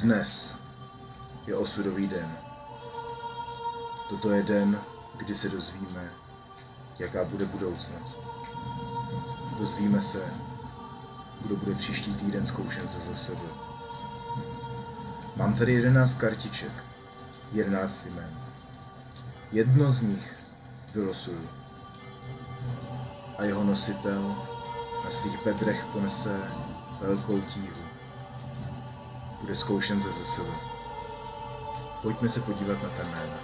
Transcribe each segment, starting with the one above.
Dnes je osudový den. Toto je den, kdy se dozvíme, jaká bude budoucnost. Dozvíme se, kdo bude příští týden zkoušen ze ZSV. Mám tady 11 kartiček, 11 jmen. Jedno z nich vylosuju a jeho nositel na svých bedrech ponese velkou tíhu. Bude zkoušen ze ZSV. Pojďme se podívat na ta jména.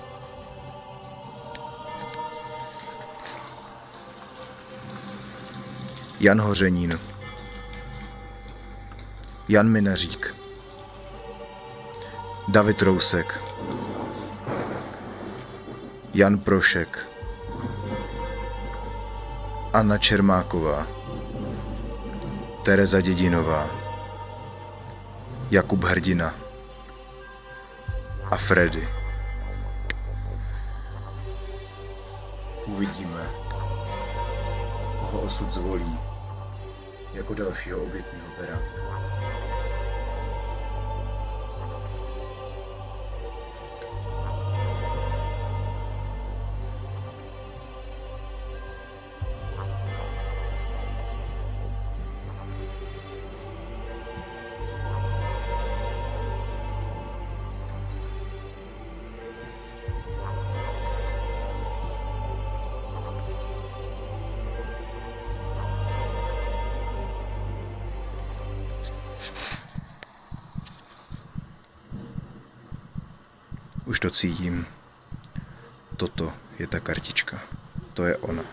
Jan Hořenín, Jan Minařík, David Rousek, Jan Prošek, Anna Čermáková, Tereza Dědinová, Jakub Hrdina a Freddy. Uvidíme, koho osud zvolí jako dalšího obětního beránka. Už to cítím. Toto je ta kartička. To je ona.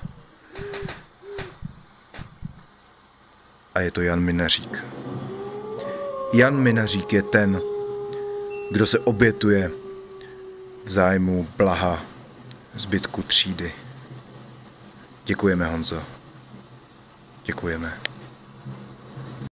A je to Jan Minařík. Jan Minařík je ten, kdo se obětuje v zájmu blaha zbytku třídy. Děkujeme, Honzo. Děkujeme.